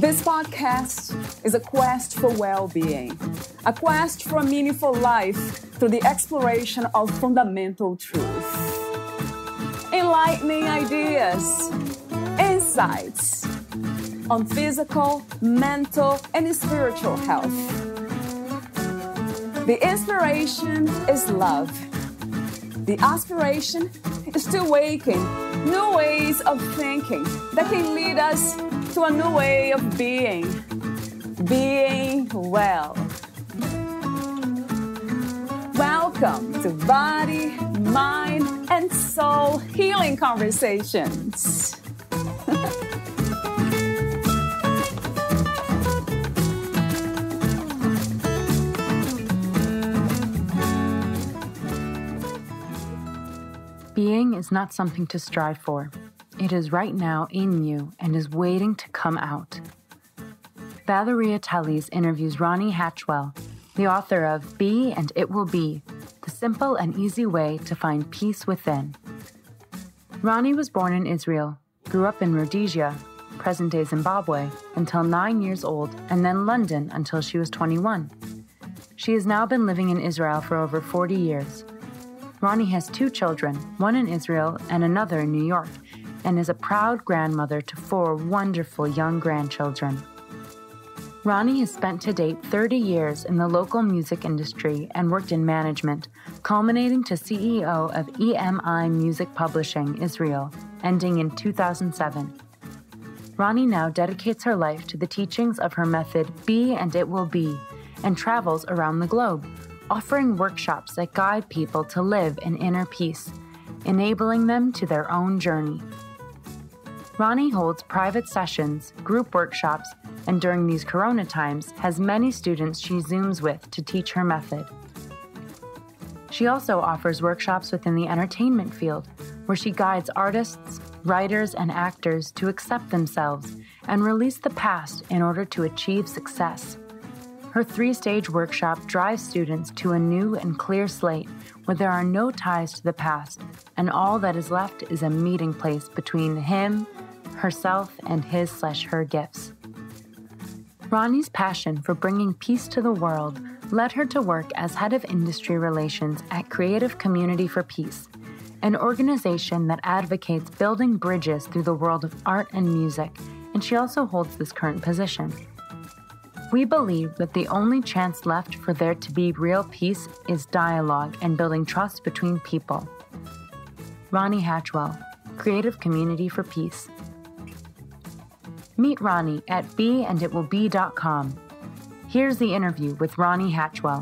This podcast is a quest for well-being, a quest for a meaningful life through the exploration of fundamental truth. Enlightening ideas, insights on physical, mental, and spiritual health. The inspiration is love. The aspiration is to awaken new ways of thinking that can lead us to a new way of being well. Welcome to Body, Mind, and Soul Healing Conversations. Being is not something to strive for. It is right now in you and is waiting to come out. Valeria Teles interviews Ronny Hatchwell, the author of Be and It Will Be, the simple and easy way to find peace within. Ronny was born in Israel, grew up in Rhodesia, present-day Zimbabwe, until 9 years old, and then London until she was 21. She has now been living in Israel for over 40 years. Ronny has 2 children, one in Israel and another in New York, and is a proud grandmother to 4 wonderful young grandchildren. Ronny has spent to date 30 years in the local music industry and worked in management, culminating to CEO of EMI Music Publishing, Israel, ending in 2007. Ronny now dedicates her life to the teachings of her method Be and It Will Be, and travels around the globe, offering workshops that guide people to live in inner peace, enabling them to their own journey. Ronny holds private sessions, group workshops, and during these corona times has many students she Zooms with to teach her method. She also offers workshops within the entertainment field, where she guides artists, writers, and actors to accept themselves and release the past in order to achieve success. Her 3-stage workshop drives students to a new and clear slate where there are no ties to the past, and all that is left is a meeting place between him, herself, and his/her gifts. Ronny's passion for bringing peace to the world led her to work as head of industry relations at Creative Community for Peace, an organization that advocates building bridges through the world of art and music, and she also holds this current position. We believe that the only chance left for there to be real peace is dialogue and building trust between people. Ronny Hatchwell, Creative Community for Peace. Meet Ronny at beanditwillbe.com. Here's the interview with Ronny Hatchwell.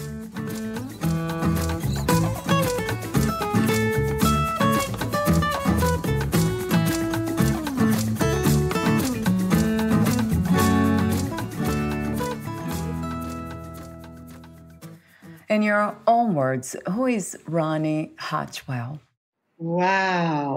In your own words, who is Ronny Hatchwell? Wow.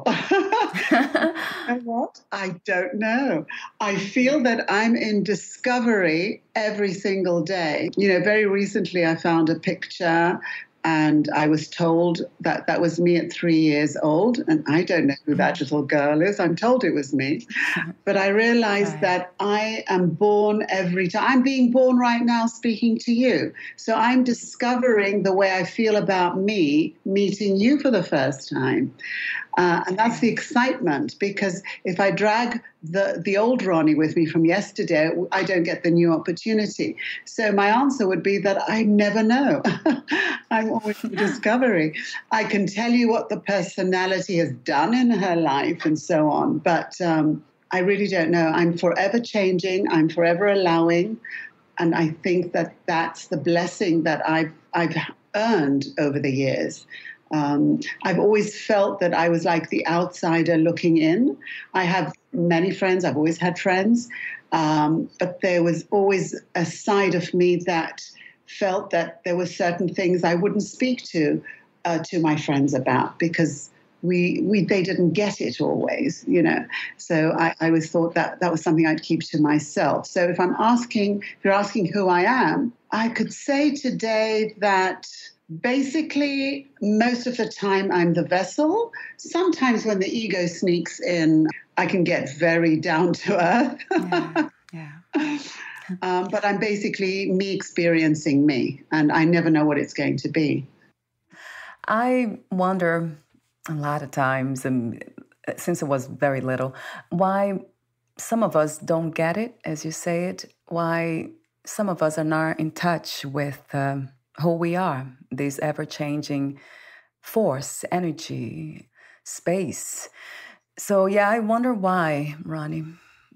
What? I don't know. I feel that I'm in discovery every single day. Very recently I found a picture and I was told that that was me at 3 years old. And I don't know who that little girl is. I'm told it was me. But I realized that I am born every time. I'm being born right now speaking to you. So I'm discovering the way I feel about me meeting you for the first time. And that's the excitement, because if I drag the old Ronny with me from yesterday, I don't get the new opportunity. So my answer would be that I never know. I'm always in discovery. I can tell you what the personality has done in her life and so on, but I really don't know. I'm forever changing. I'm forever allowing. And I think that that's the blessing that I've earned over the years. I've always felt that I was like the outsider looking in. I have many friends. I've always had friends. But there was always a side of me that felt that there were certain things I wouldn't speak to my friends about, because they didn't get it always, So I always thought that was something I'd keep to myself. So if you're asking who I am, I could say today that basically most of the time I'm the vessel. Sometimes when the ego sneaks in, I can get very down to earth. Yeah. But I'm basically me experiencing me, and I never know what it's going to be. I wonder a lot of times, since I was very little, why some of us don't get it, as you say it, why some of us are not in touch with who we are, this ever-changing force, energy, space. So, yeah, I wonder why, Ronny.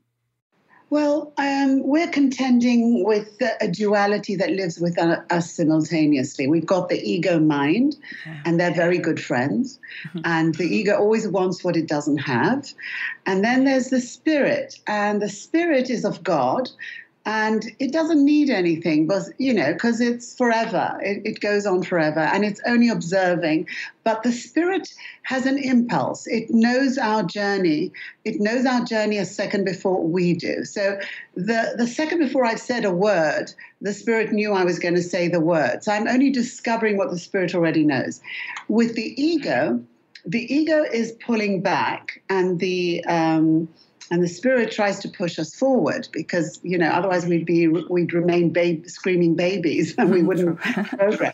Well, we're contending with a duality that lives within us simultaneously. We've got the ego mind, and they're very good friends. And the ego always wants what it doesn't have. And then there's the spirit, and the spirit is of God. And it doesn't need anything, but, because it's forever. It goes on forever, and it's only observing. But the spirit has an impulse. It knows our journey. It knows our journey a second before we do. So the second before I've said a word, the spirit knew I was going to say the word. So I'm only discovering what the spirit already knows. With the ego is pulling back, and the spirit tries to push us forward because, otherwise we'd remain screaming babies and we wouldn't progress.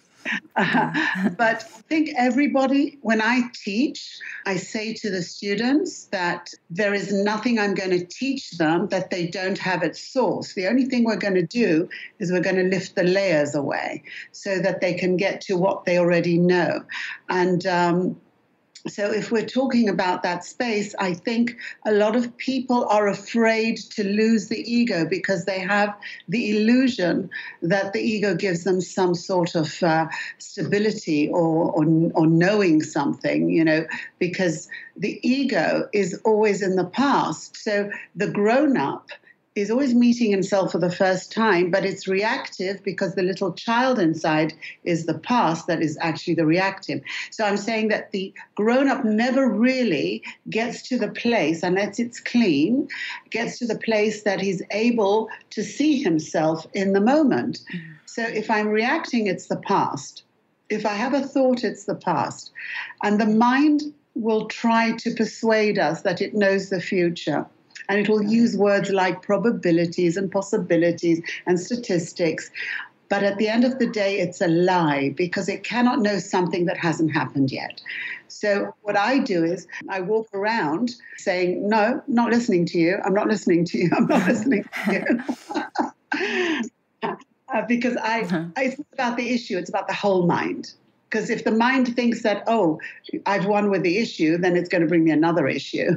But I think everybody, when I teach, I say to the students that there is nothing I'm going to teach them that they don't have at source. The only thing we're going to do is we're going to lift the layers away so that they can get to what they already know. And so if we're talking about that space, I think a lot of people are afraid to lose the ego because they have the illusion that the ego gives them some sort of stability or knowing something, because the ego is always in the past. So the grown-up is always meeting himself for the first time, but it's reactive because the little child inside is the past that is actually the reactive. So I'm saying that the grown-up never really gets to the place, unless it's clean, gets to the place that he's able to see himself in the moment. So if I'm reacting, it's the past. If I have a thought, it's the past. And the mind will try to persuade us that it knows the future. And it will use words like probabilities and possibilities and statistics. But at the end of the day, it's a lie because it cannot know something that hasn't happened yet. So what I do is I walk around saying, no, not listening to you. I'm not listening to you. I'm not listening to you. Because it's about the issue. It's about the whole mind. Because if the mind thinks that, I've won with the issue, then it's going to bring me another issue.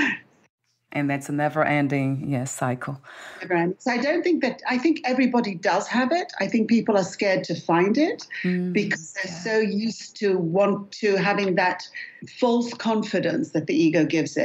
And that's a never-ending, cycle. Never-ending. So I think everybody does have it. I think people are scared to find it because they're so used to having that false confidence that the ego gives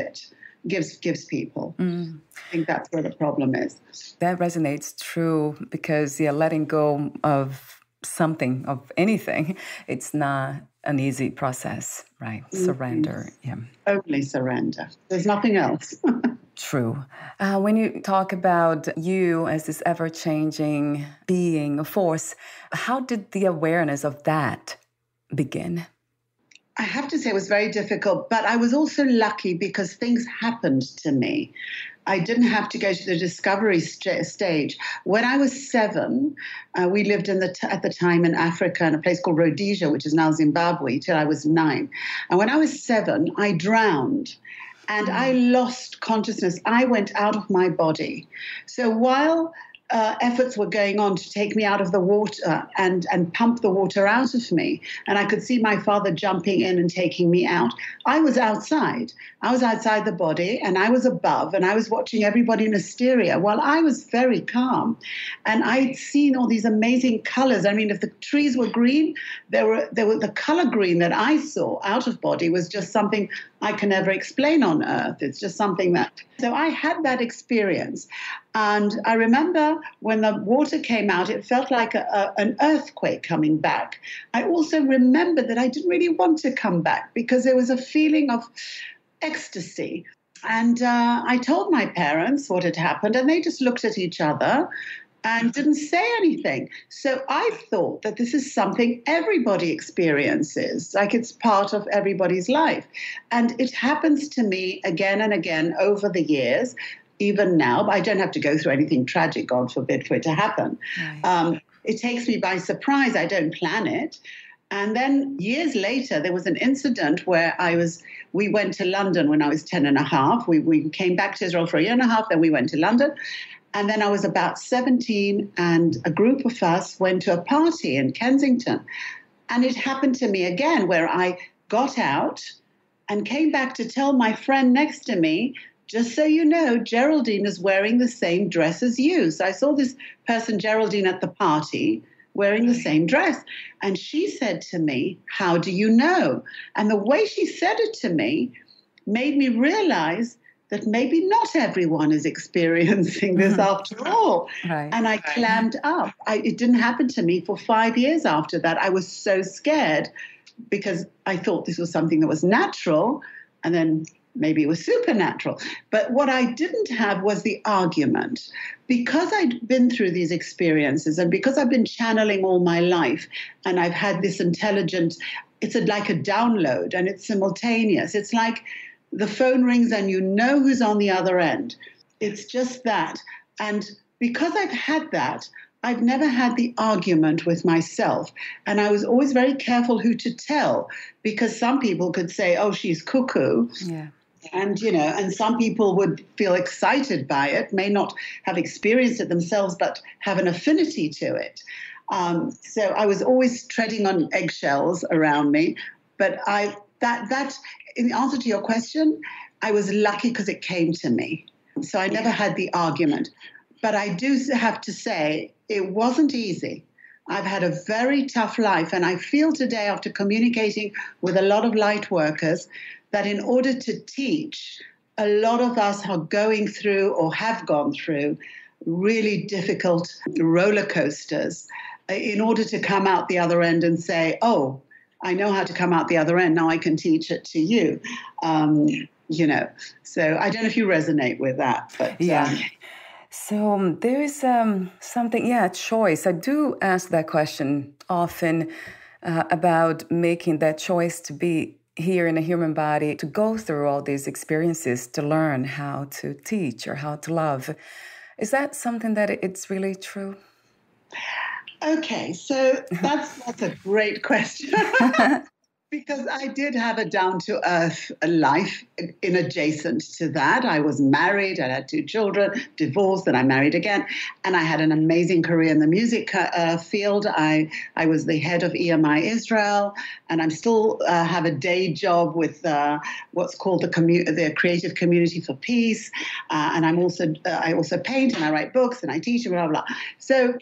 people. I think that's where the problem is. That resonates true because, letting go of something, of anything, it's not an easy process, right? Surrender, Only surrender. There's nothing else. True. When you talk about you as this ever-changing being, a force, how did the awareness of that begin? I have to say it was very difficult, but I was also lucky because things happened to me. I didn't have to go to the discovery stage. When I was 7, we lived at the time in Africa in a place called Rhodesia, which is now Zimbabwe, till I was 9. And when I was 7, I drowned. And I lost consciousness. I went out of my body. So while efforts were going on to take me out of the water and pump the water out of me, and I could see my father jumping in and taking me out, I was outside. I was outside the body, and I was above, and I was watching everybody in hysteria while I was very calm. And I'd seen all these amazing colors. I mean, if the trees were green, there were the color green that I saw out of body was just something I can never explain on earth. It's just something that... So I had that experience. And I remember when the water came out, it felt like an earthquake coming back. I also remember that I didn't really want to come back because there was a feeling of ecstasy. And I told my parents what had happened, and they just looked at each other and didn't say anything. So I thought that this is something everybody experiences, like it's part of everybody's life. And it happens to me again and again over the years. even now, but I don't have to go through anything tragic, God forbid, for it to happen. Right. It takes me by surprise. I don't plan it. And then years later, there was an incident where we went to London when I was 10 and a half. We came back to Israel for a year and a half, then we went to London. And then I was about 17, and a group of us went to a party in Kensington. And it happened to me again, where I got out and came back to tell my friend next to me, just so you know, Geraldine is wearing the same dress as you. So I saw this person, Geraldine, at the party wearing the same dress. And she said to me, how do you know? And the way she said it to me made me realize that maybe not everyone is experiencing this after all. Right. And I clammed up. It didn't happen to me for 5 years after that. I was so scared because I thought this was something that was natural, and then maybe it was supernatural. But what I didn't have was the argument. Because I'd been through these experiences, and because I've been channeling all my life, and I've had this intelligent, it's like a download, and it's simultaneous. It's like the phone rings and you know who's on the other end. It's just that. And because I've had that, I've never had the argument with myself. And I was always very careful who to tell, because some people could say, oh, she's cuckoo. Yeah. And, and some people would feel excited by it, may not have experienced it themselves, but have an affinity to it. So I was always treading on eggshells around me. But that in answer to your question, I was lucky because it came to me. So I never had the argument. But I do have to say, it wasn't easy. I've had a very tough life. And I feel today, after communicating with a lot of light workers, that in order to teach, a lot of us are going through or have gone through really difficult roller coasters in order to come out the other end and say, oh, I know how to come out the other end. Now I can teach it to you. So I don't know if you resonate with that. But yeah. So there is something, choice. I do ask that question often about making that choice to be here in a human body, to go through all these experiences, to learn how to teach or how to love. Is that something that it's really true? Okay, so that's a great question. Because I did have a down-to-earth life in adjacent to that. I was married, I had 2 children, divorced, and I married again. And I had an amazing career in the music field. I was the head of EMI Israel, and I'm still have a day job with what's called the Creative Community for Peace. And I also paint, and I write books, and I teach, and blah, blah, blah. So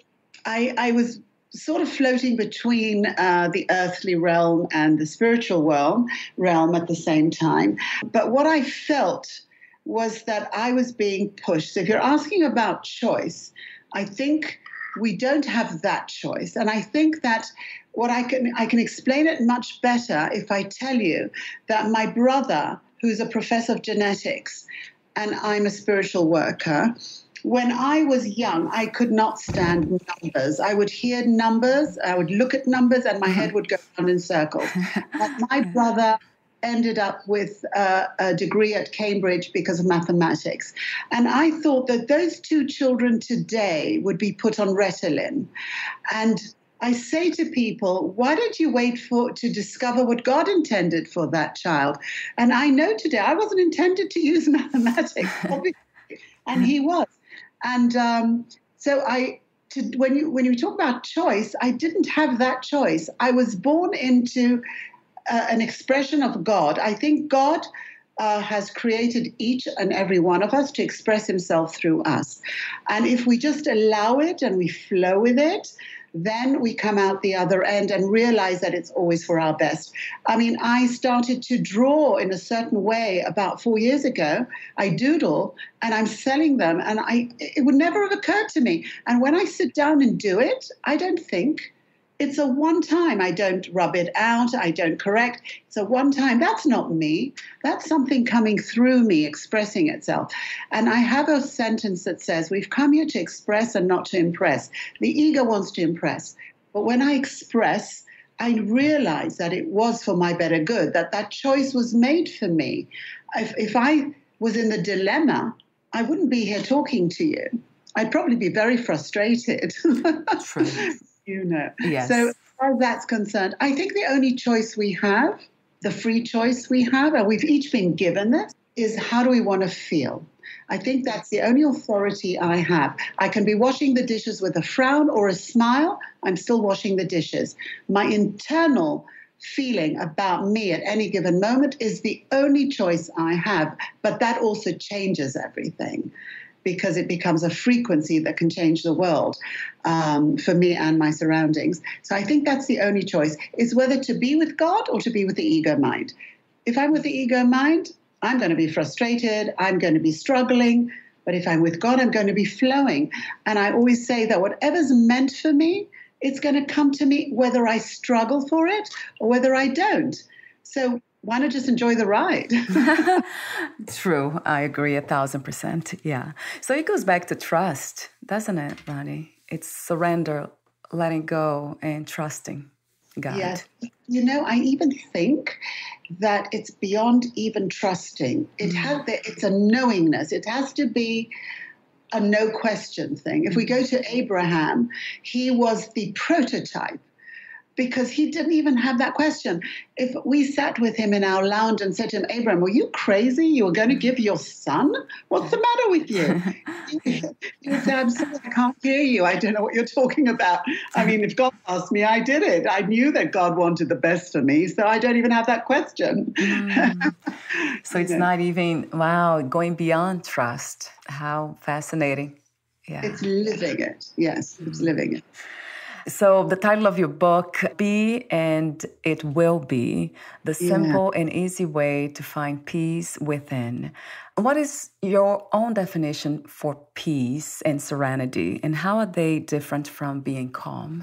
I was sort of floating between the earthly realm and the spiritual realm at the same time. But what I felt was that I was being pushed. So if you're asking about choice, I think we don't have that choice. And I think that I can explain it much better if I tell you that my brother, who's a professor of genetics, and I'm a spiritual worker, when I was young, I could not stand numbers. I would hear numbers, I would look at numbers, and my head would go round in circles. But my brother ended up with a degree at Cambridge because of mathematics. And I thought that those 2 children today would be put on Ritalin. And I say to people, why don't you wait to discover what God intended for that child? And I know today I wasn't intended to use mathematics, obviously, and he was. And so when you talk about choice, I didn't have that choice. I was born into an expression of God. I think God has created each and every one of us to express himself through us. And if we just allow it and we flow with it, then we come out the other end and realize that it's always for our best. I mean, I started to draw in a certain way about 4 years ago. I doodle and I'm selling them, and it would never have occurred to me. And when I sit down and do it, I don't think. It's a one time. I don't rub it out. I don't correct. It's a one time. That's not me. That's something coming through me, expressing itself. And I have a sentence that says, we've come here to express and not to impress. The ego wants to impress. But when I express, I realize that it was for my better good, that choice was made for me. If I was in the dilemma I wouldn't be here talking to you. I'd probably be very frustrated. True. Yes. So as far as that's concerned, I think the only choice we have, the free choice we have, and we've each been given this, is how do we want to feel? I think that's the only authority I have. I can be washing the dishes with a frown or a smile. I'm still washing the dishes. My internal feeling about me at any given moment is the only choice I have. But that also changes everything, because it becomes a frequency that can change the world for me and my surroundings. So I think that's the only choice, is whether to be with God or to be with the ego mind. If I'm with the ego mind, I'm going to be frustrated, I'm going to be struggling. But if I'm with God, I'm going to be flowing. And I always say that whatever's meant for me, it's going to come to me whether I struggle for it or whether I don't. So why not just enjoy the ride? True. I agree 1,000%. Yeah. So it goes back to trust, doesn't it, Ronny? It's surrender, letting go, and trusting God. Yes. I even think that it's beyond even trusting. It's a knowingness. It has to be a no question thing. If we go to Abraham, he was the prototype, because he didn't even have that question. If we sat with him in our lounge and said to him, Abraham, were you crazy? You were going to give your son? What's the matter with you? He would say, I'm sorry, I can't hear you. I don't know what you're talking about. I mean, if God asked me, I did it. I knew that God wanted the best for me, so I don't even have that question. So it's not even, wow, going beyond trust. How fascinating. Yeah. It's living it. Yes, it's living it. So the title of your book, Be and It Will Be, the simple and easy way to find peace within. What is your own definition for peace and serenity, and how are they different from being calm?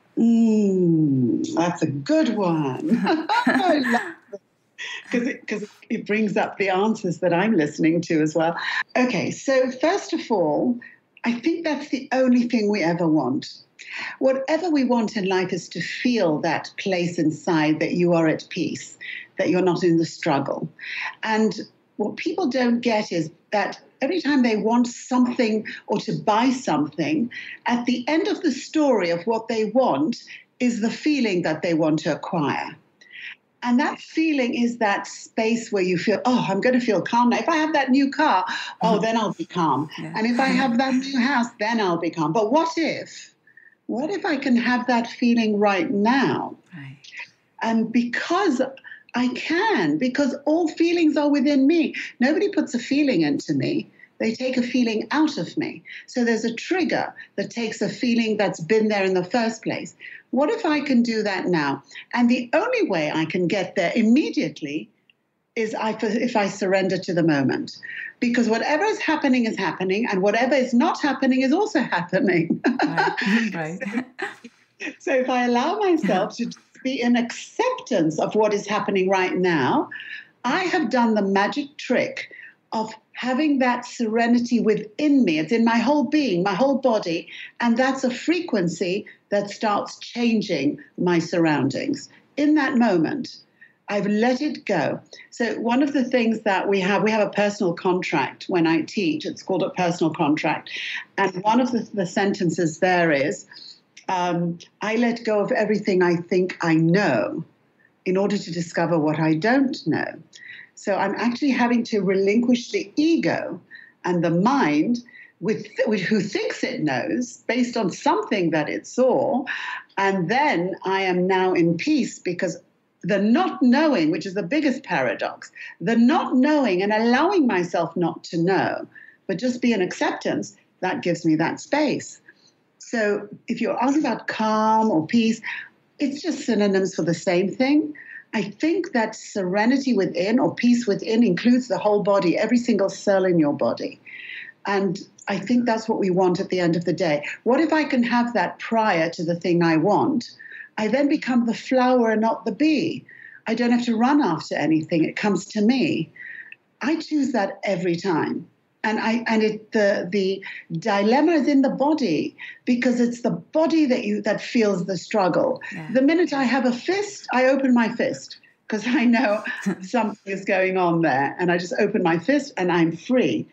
That's a good one. I love it. Because it brings up the answers that I'm listening to as well. Okay, so first of all, I think that's the only thing we ever want. Whatever we want in life is to feel that place inside that you are at peace, that you're not in the struggle. And what people don't get is that every time they want something or to buy something, at the end of the story of what they want is the feeling that they want to acquire. And that feeling is that space where you feel, oh, I'm going to feel calm now. If I have that new car, then I'll be calm. Yeah. And if I have that new house, then I'll be calm. But what if I can have that feeling right now? Right. And because I can, because all feelings are within me. Nobody puts a feeling into me. They take a feeling out of me. So there's a trigger that takes a feeling that's been there in the first place. What if I can do that now? And the only way I can get there immediately is if I surrender to the moment. Because whatever is happening, and whatever is not happening is also happening. Right. So if I allow myself to be in acceptance of what is happening right now, I have done the magic trick of having that serenity within me. It's in my whole being, my whole body, and that's a frequency that starts changing my surroundings. In that moment, I've let it go. So one of the things that we have a personal contract when I teach. It's called a personal contract. And one of the sentences there is, I let go of everything I think I know in order to discover what I don't know. So I'm actually having to relinquish the ego and the mind with who thinks it knows based on something that it saw. And then I am now in peace, because the not knowing, which is the biggest paradox, the not knowing and allowing myself not to know, but just be in acceptance, that gives me that space. So if you're asking about calm or peace, it's just synonyms for the same thing. I think that serenity within or peace within includes the whole body, every single cell in your body. And I think that's what we want at the end of the day. What if I can have that prior to the thing I want? I then become the flower and not the bee. I don't have to run after anything. It comes to me. I choose that every time. And the dilemma is in the body, because it's the body that feels the struggle. Yeah. The minute I have a fist, I open my fist, because I know something is going on there. And I just open my fist and I'm free.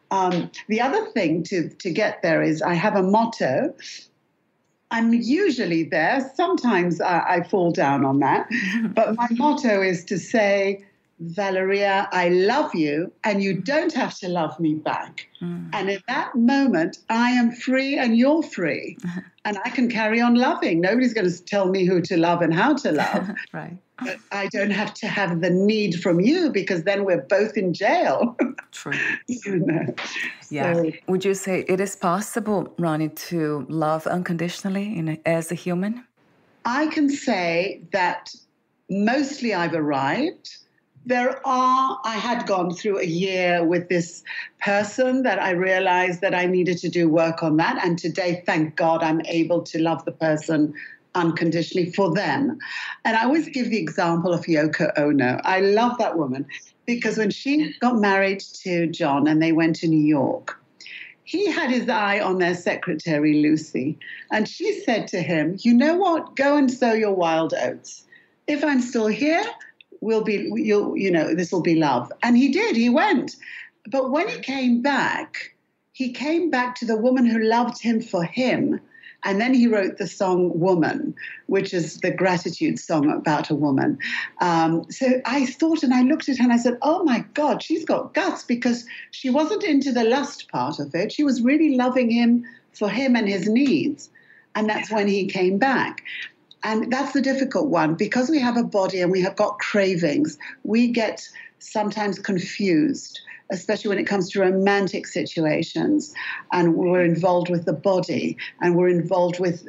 The other thing to get there is I have a motto. I'm usually there. Sometimes I fall down on that. But my motto is to say, Valeria, I love you, and you don't have to love me back. And in that moment, I am free and you're free. And I can carry on loving. Nobody's going to tell me who to love and how to love. Right. But I don't have to have the need from you, because then we're both in jail. True. You know? Yeah. So, would you say it is possible, Ronny, to love unconditionally as a human? I can say that mostly I've arrived. I had gone through a year with this person that I realized that I needed to do work on that. And today, thank God, I'm able to love the person unconditionally for them. And I always give the example of Yoko Ono. I love that woman because when she got married to John and they went to New York, he had his eye on their secretary, Lucy. And she said to him, you know what? Go and sow your wild oats. If I'm still here, this will be love. And he did, he went. But when he came back to the woman who loved him for him. And then he wrote the song Woman, which is the gratitude song about a woman. So I thought, and I looked at her and I said, oh my God, she's got guts, because she wasn't into the lust part of it. She was really loving him for him and his needs. And that's when he came back. And that's the difficult one, because we have a body and we have got cravings. We get sometimes confused, especially when it comes to romantic situations, and we're involved with the body, and we're involved with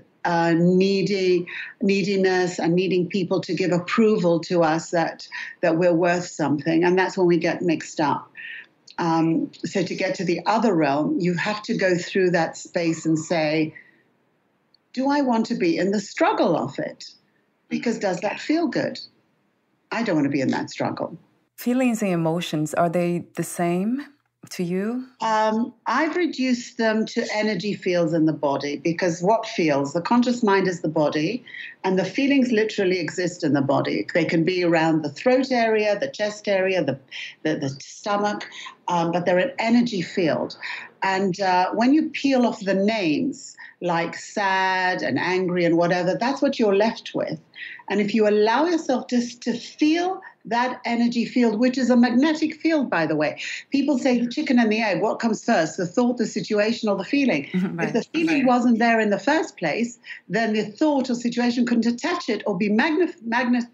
neediness and needing people to give approval to us that we're worth something, and that's when we get mixed up. So to get to the other realm, you have to go through that space and say, do I want to be in the struggle of it? Because does that feel good? I don't want to be in that struggle. Feelings and emotions, are they the same to you? I've reduced them to energy fields in the body, because what feels? The conscious mind is the body, and the feelings literally exist in the body. They can be around the throat area, the chest area, the stomach, but they're an energy field. And when you peel off the names, like sad and angry and whatever, that's what you're left with. And if you allow yourself just to feel that energy field, which is a magnetic field, by the way. People say the chicken and the egg, what comes first, the thought, the situation, or the feeling? Right. If the feeling wasn't there in the first place, then the thought or situation couldn't attach it or be magneted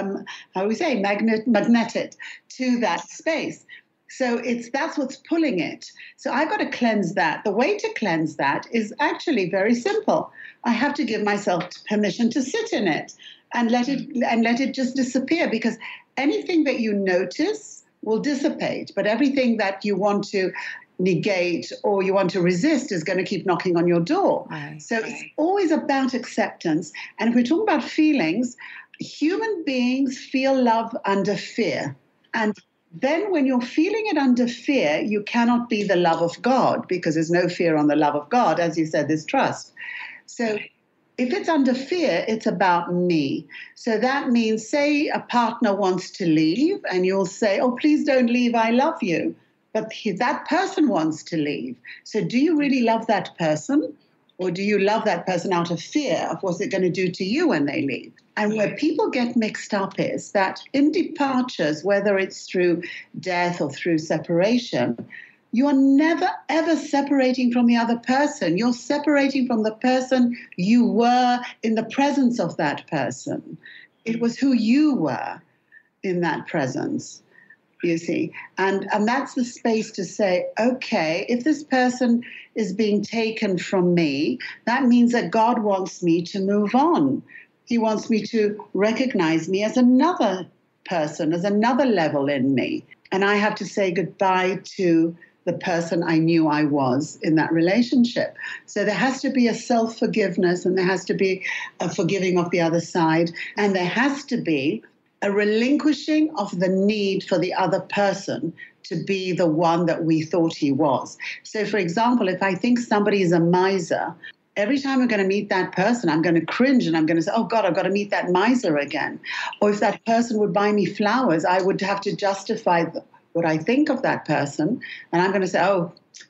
to that space. So that's what's pulling it. So I've got to cleanse that. The way to cleanse that is actually very simple. I have to give myself permission to sit in it and let it just disappear, because anything that you notice will dissipate, but everything that you want to negate or you want to resist is going to keep knocking on your door. Right. So it's always about acceptance. And if we're talking about feelings, human beings feel love under fear. And then when you're feeling it under fear, you cannot be the love of God, because there's no fear on the love of God. As you said, there's trust. So if it's under fear, it's about me. So that means, say a partner wants to leave and you'll say, oh, please don't leave, I love you. But that person wants to leave. So do you really love that person? Or do you love that person out of fear of what's it going to do to you when they leave? And where people get mixed up is that in departures, whether it's through death or through separation, you are never, ever separating from the other person. You're separating from the person you were in the presence of that person. It was who you were in that presence, you see. And that's the space to say, okay, if this person is being taken from me, that means that God wants me to move on. He wants me to recognize me as another person, as another level in me. And I have to say goodbye to the person I knew I was in that relationship. So there has to be a self-forgiveness, and there has to be a forgiving of the other side. And there has to be a relinquishing of the need for the other person to be the one that we thought he was. So, for example, if I think somebody is a miser, every time I'm going to meet that person, I'm going to cringe and I'm going to say, oh, God, I've got to meet that miser again. Or if that person would buy me flowers, I would have to justify what I think of that person. And I'm going to say, oh,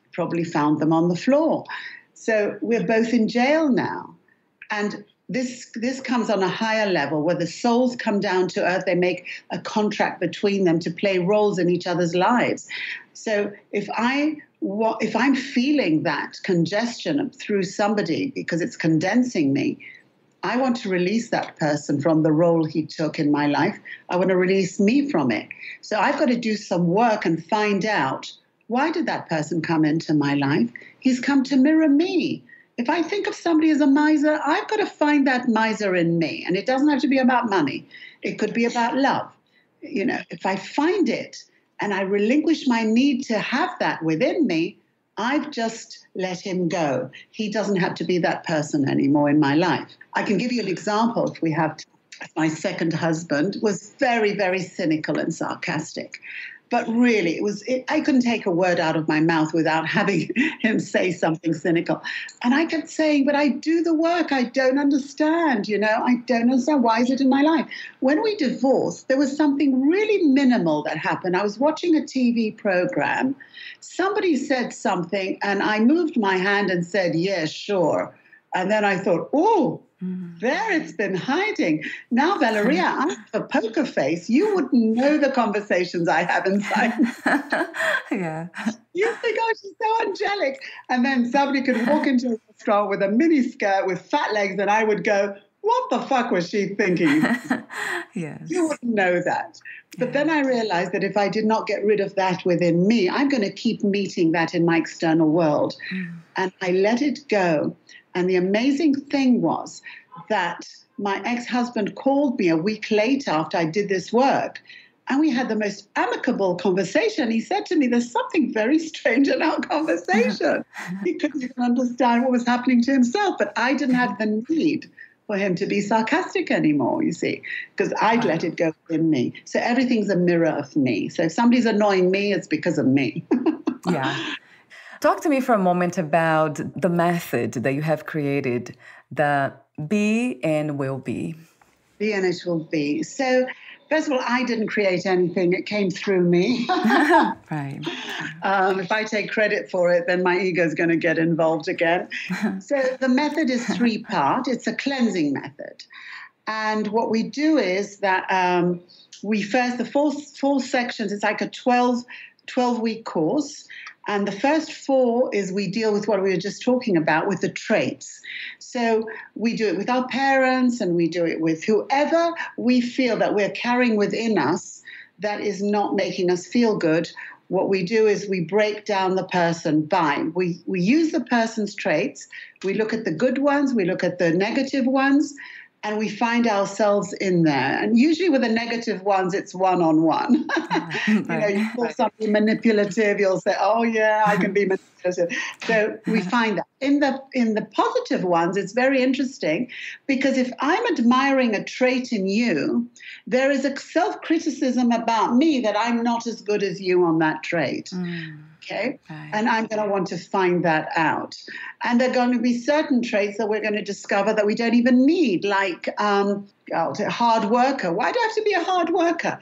probably found them on the floor. So we're both in jail now. And this comes on a higher level where the souls come down to earth. They make a contract between them to play roles in each other's lives. So if I'm feeling that congestion through somebody because it's condensing me, I want to release that person from the role he took in my life. I want to release me from it. So I've got to do some work and find out, why did that person come into my life? He's come to mirror me. If I think of somebody as a miser, I've got to find that miser in me. And it doesn't have to be about money. It could be about love. You know, if I find it and I relinquish my need to have that within me, I've just let him go. He doesn't have to be that person anymore in my life. I can give you an example if we have time. My second husband was very, very cynical and sarcastic. But really, I couldn't take a word out of my mouth without having him say something cynical. And I kept saying, but I do the work. I don't understand, I don't understand. Why is it in my life? When we divorced, there was something really minimal that happened. I was watching a TV program. Somebody said something, and I moved my hand and said, yeah, sure. And then I thought, oh, there it's been hiding. Now, Valeria, I have a poker face. You wouldn't know the conversations I have inside. Yeah. You think, oh, she's so angelic. And then somebody could walk into a restaurant with a mini skirt with fat legs, and I would go, what the fuck was she thinking? Yes. You wouldn't know that. But then I realized that if I did not get rid of that within me, I'm going to keep meeting that in my external world. And I let it go. And the amazing thing was that my ex-husband called me a week later after I did this work, and we had the most amicable conversation. He said to me, there's something very strange in our conversation. He couldn't even understand what was happening to himself, but I didn't have the need for him to be sarcastic anymore, you see, because I'd let it go in me. So everything's a mirror of me. So if somebody's annoying me, it's because of me. Yeah. Talk to me for a moment about the method that you have created, the Be and Will Be. Be and it will be. So, first of all, I didn't create anything. It came through me. Right. If I take credit for it, then my ego is going to get involved again. So the method is 3-part. It's a cleansing method. And what we do is that the four sections, it's like a 12-week course. And the first 4 is we deal with what we were just talking about, with the traits. So we do it with our parents, and we do it with whoever we feel that we're carrying within us that is not making us feel good. What we do is we break down the person we use the person's traits. We look at the good ones, we look at the negative ones, and we find ourselves in there. And usually with the negative ones, it's one-on-one. You call somebody manipulative, you'll say, oh, yeah, I can be manipulative. So we find that. In the positive ones, it's very interesting, because if I'm admiring a trait in you, there is a self-criticism about me that I'm not as good as you on that trait. Okay. Right. And I'm going to want to find that out. And there are going to be certain traits that we're going to discover that we don't even need, like hard worker. Why do I have to be a hard worker?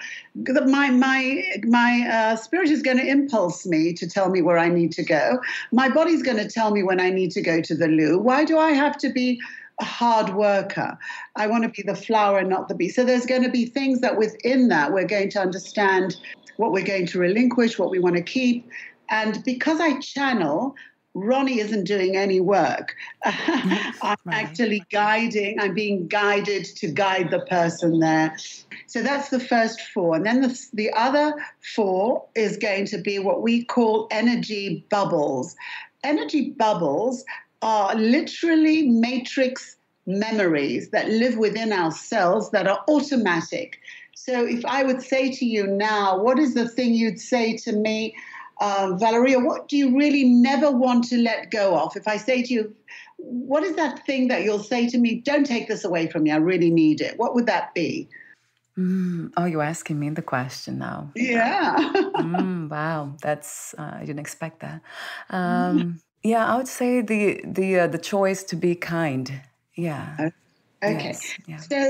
My spirit is going to impulse me to tell me where I need to go. My body's going to tell me when I need to go to the loo. Why do I have to be a hard worker? I want to be the flower and not the bee. So there's going to be things that within that we're going to understand what we're going to relinquish, what we want to keep. And because I channel, Ronny isn't doing any work. I'm actually guiding. I'm being guided to guide the person there. So that's the first 4. And then the other 4 is going to be what we call energy bubbles. Energy bubbles are literally matrix memories that live within ourselves that are automatic. So if I would say to you now, what is the thing you'd say to me? Valeria, what do you really never want to let go of? If I say to you, what is that thing that you'll say to me, don't take this away from me, I really need it? What would that be? Oh, you're asking me the question now. Yeah. Wow, that's I didn't expect that. Yeah, I would say the choice to be kind. Yeah. Okay. Yes. Yeah. So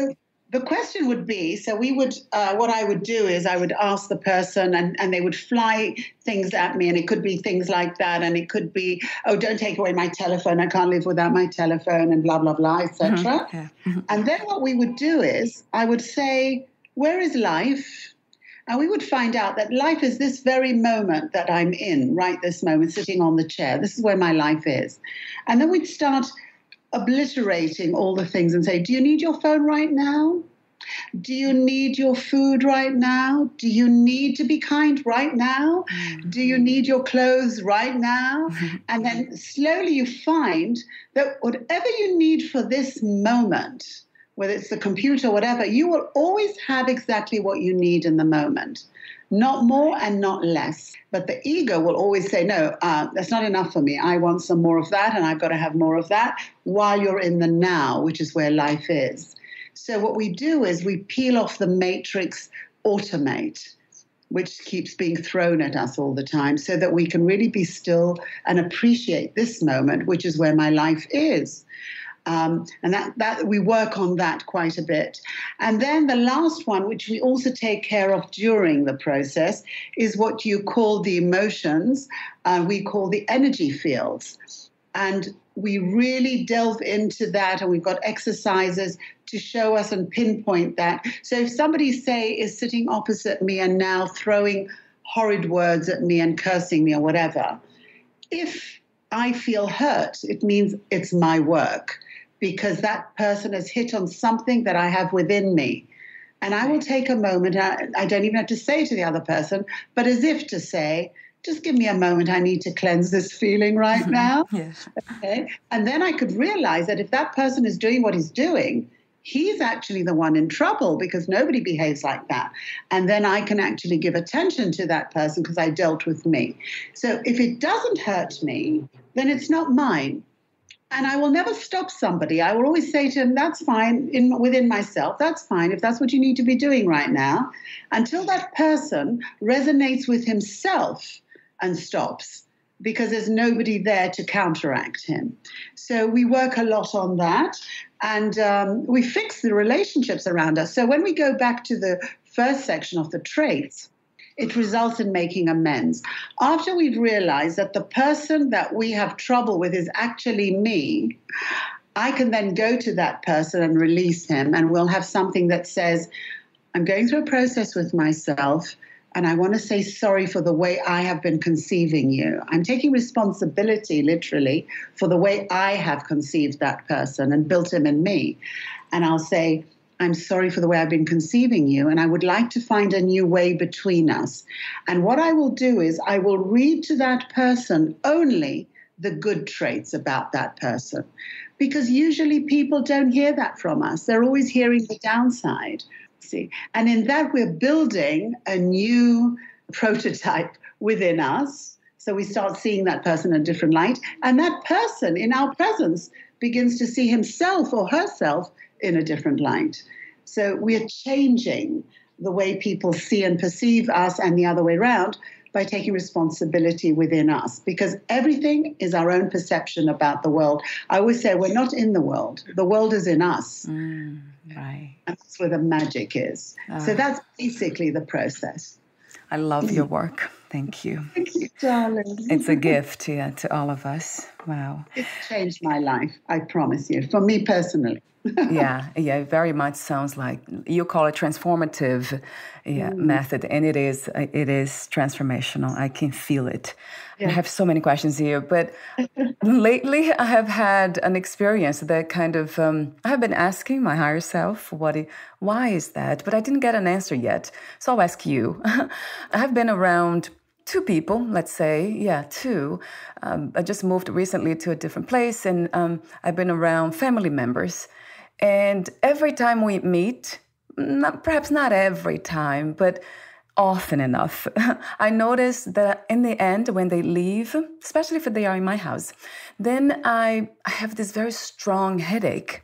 The question would be, so we would, what I would do is I would ask the person and they would fly things at me, and it could be things like that, and it could be, oh, don't take away my telephone, I can't live without my telephone, and blah, blah, blah, etc. Yeah. And then what we would do is I would say, where is life? And we would find out that life is this very moment that I'm in, right this moment, sitting on the chair. This is where my life is. And then we'd start obliterating all the things and say, do you need your phone right now? Do you need your food right now? Do you need to be kind right now? Do you need your clothes right now? And then slowly you find that whatever you need for this moment, whether it's the computer or whatever, you will always have exactly what you need in the moment. Not more and not less. But the ego will always say, no, that's not enough for me. I want some more of that, and I've got to have more of that, while you're in the now, which is where life is. So what we do is we peel off the matrix automate, which keeps being thrown at us all the time, so that we can really be still and appreciate this moment, which is where my life is. And that we work on that quite a bit. And then the last one, which we also take care of during the process, is what you call the emotions. We call the energy fields. And we really delve into that, and we've got exercises to show us and pinpoint that. So if somebody, say, is sitting opposite me and now throwing horrid words at me and cursing me or whatever, if I feel hurt, it means it's my work, because that person has hit on something that I have within me. And I will take a moment, I don't even have to say to the other person, but as if to say, just give me a moment, I need to cleanse this feeling right now. Yes. Okay? And then I could realize that if that person is doing what he's doing, he's actually the one in trouble, because nobody behaves like that. And then I can actually give attention to that person because I dealt with me. So if it doesn't hurt me, then it's not mine. And I will never stop somebody. I will always say to him, that's fine, within myself, that's fine, if that's what you need to be doing right now, until that person resonates with himself and stops, because there's nobody there to counteract him. So we work a lot on that, and we fix the relationships around us. So when we go back to the first section of the traits, it results in making amends. After we've realized that the person that we have trouble with is actually me, I can then go to that person and release him, and we'll have something that says, I'm going through a process with myself, and I want to say sorry for the way I have been conceiving you. I'm taking responsibility, literally, for the way I have conceived that person and built him in me. And I'll say, I'm sorry for the way I've been conceiving you, and I would like to find a new way between us. And what I will do is I will read to that person only the good traits about that person, because usually people don't hear that from us. They're always hearing the downside. See, and in that we're building a new prototype within us. So we start seeing that person in a different light, and that person in our presence begins to see himself or herself in a different light. So we are changing the way people see and perceive us, and the other way around, by taking responsibility within us, because everything is our own perception about the world. I always say we're not in the world is in us. Right. And that's where the magic is. So that's basically the process. I love your work. Thank you. Thank you, darling. It's a gift to all of us. Wow. It's changed my life, I promise you, for me personally. Yeah, it very much sounds like you call it transformative method, and it is transformational. I can feel it. Yeah. I have so many questions here, but lately I have had an experience that kind of I have been asking my higher self, why is that? But I didn't get an answer yet, so I'll ask you. I have been around two people, let's say, two. I just moved recently to a different place, and I've been around family members. And every time we meet, perhaps not every time, but often enough, I notice that in the end, when they leave, especially if they are in my house, then I have this very strong headache.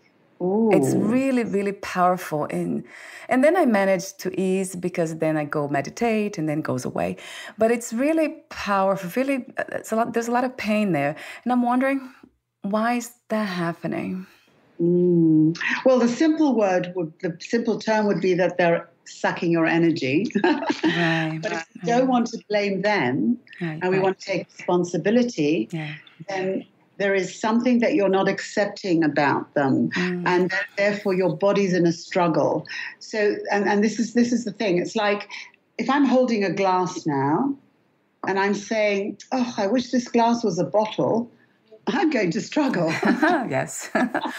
Ooh. It's really, really powerful. And then I manage to ease, because then I go meditate and then it goes away. But it's really powerful. Really, there's a lot of pain there. And I'm wondering, why is that happening? Well, the simple term would be that they're sucking your energy. Right. But if we don't want to blame them, and we want to take responsibility, then there is something that you're not accepting about them, and therefore your body's in a struggle. So, and this is the thing. It's like if I'm holding a glass now, and I'm saying, "Oh, I wish this glass was a bottle," I'm going to struggle. Yes,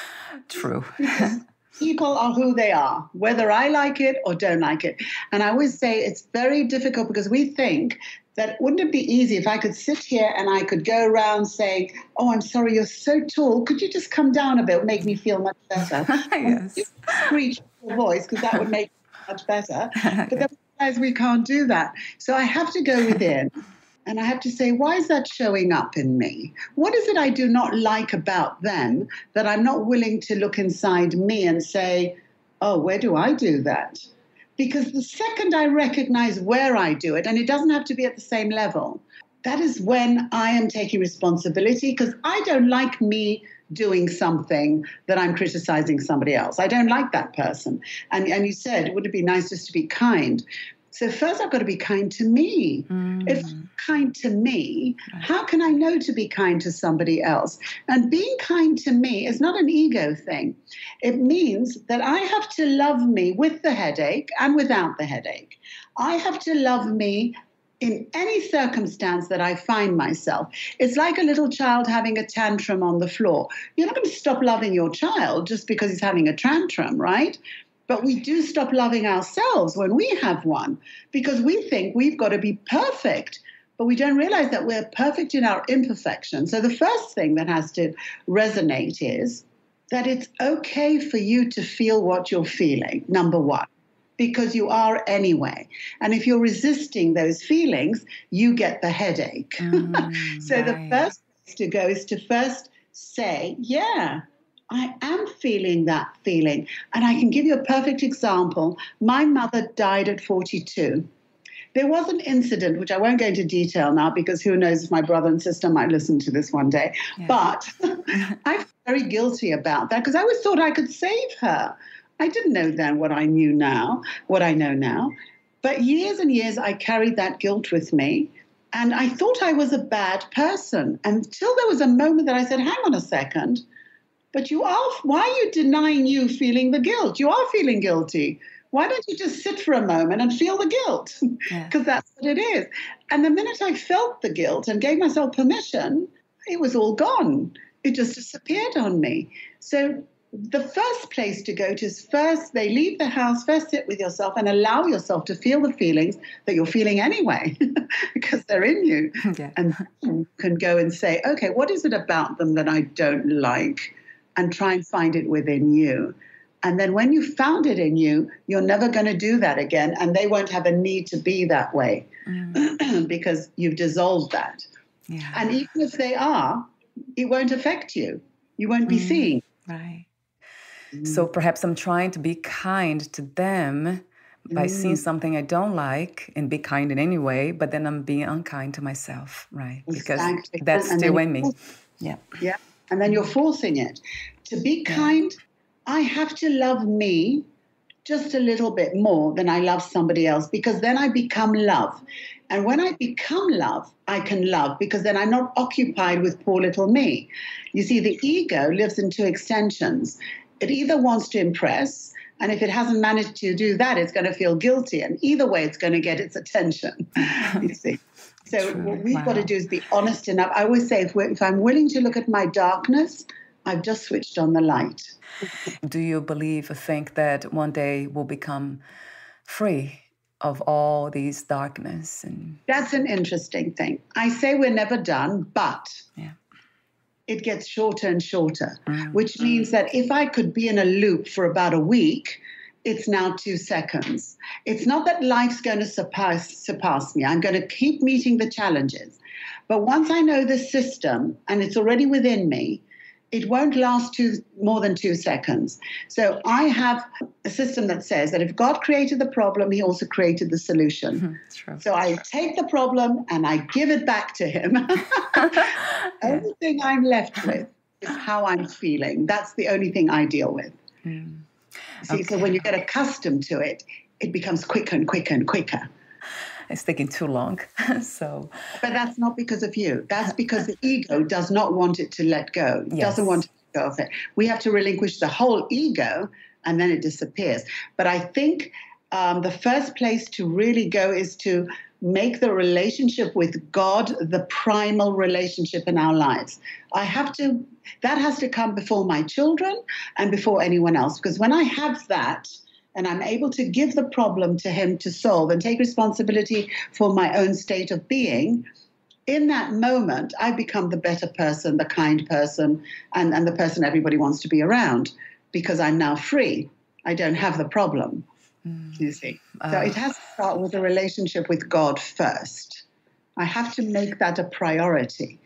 true. People are who they are, whether I like it or don't like it. And I always say it's very difficult because we think that wouldn't it be easy if I could sit here and I could go around saying, "Oh, I'm sorry, you're so tall. Could you just come down a bit, make me feel much better?" Yes. Screech your voice because that would make it much better. But then we realize we can't do that. So I have to go within. And I have to say, why is that showing up in me? What is it I do not like about them that I'm not willing to look inside me and say, oh, where do I do that? Because the second I recognize where I do it, and it doesn't have to be at the same level, that is when I am taking responsibility, because I don't like me doing something that I'm criticizing somebody else. I don't like that person. And you said, would it be nice just to be kind? So first I've got to be kind to me. If I'm kind to me, how can I know to be kind to somebody else? And being kind to me is not an ego thing. It means that I have to love me with the headache and without the headache. I have to love me in any circumstance that I find myself. It's like a little child having a tantrum on the floor. You're not going to stop loving your child just because he's having a tantrum, right? But we do stop loving ourselves when we have one because we think we've got to be perfect, but we don't realize that we're perfect in our imperfection. So the first thing that has to resonate is that it's okay for you to feel what you're feeling, number one, because you are anyway. And if you're resisting those feelings, you get the headache. So the first place to go is to first say, yeah, I am feeling that feeling. And I can give you a perfect example. My mother died at 42. There was an incident, which I won't go into detail now, because who knows if my brother and sister might listen to this one day. Yeah. But I feel very guilty about that because I always thought I could save her. I didn't know then what I know now. But years and years, I carried that guilt with me. And I thought I was a bad person until there was a moment that I said, hang on a second. But why are you denying you feeling the guilt? You are feeling guilty. Why don't you just sit for a moment and feel the guilt? Because that's what it is. And the minute I felt the guilt and gave myself permission, it was all gone. It just disappeared on me. So the first place to go to is first, they leave the house, first sit with yourself and allow yourself to feel the feelings that you're feeling anyway, because they're in you. Yeah. And you can go and say, okay, what is it about them that I don't like? And try and find it within you. And then when you found it in you, you're never going to do that again. And they won't have a need to be that way because you've dissolved that. Yeah. And even if they are, it won't affect you. You won't be seeing. Right. So perhaps I'm trying to be kind to them by seeing something I don't like and be kind in any way, but then I'm being unkind to myself, right? Because that's still in me. Yeah. Yeah. And then you're forcing it. To be kind, I have to love me just a little bit more than I love somebody else, because then I become love. And when I become love, I can love, because then I'm not occupied with poor little me. You see, the ego lives in two extensions. It either wants to impress, and if it hasn't managed to do that, it's going to feel guilty. And either way, it's going to get its attention, you see. So what we've got to do is be honest enough. I always say, if I'm willing to look at my darkness, I've just switched on the light. Do you believe or think that one day we'll become free of all these darkness? That's an interesting thing. I say we're never done, but it gets shorter and shorter, which means that if I could be in a loop for about a week, it's now 2 seconds. It's not that life's going to surpass me. I'm going to keep meeting the challenges. But once I know the system and it's already within me, it won't last more than 2 seconds. So I have a system that says that if God created the problem, he also created the solution. True. So I take the problem and I give it back to him. Only thing I'm left with is how I'm feeling. That's the only thing I deal with. See, so when you get accustomed to it, it becomes quicker and quicker and quicker. It's taking too long. But that's not because of you. That's because the ego does not want it to let go. It doesn't want to let go of it. We have to relinquish the whole ego, and then it disappears. But I think the first place to really go is to make the relationship with God the primal relationship in our lives. That has to come before my children and before anyone else. Because when I have that, and I'm able to give the problem to him to solve and take responsibility for my own state of being, in that moment, I become the better person, the kind person, and the person everybody wants to be around, because I'm now free. I don't have the problem, you see. So it has to start with a relationship with God first. I have to make that a priority.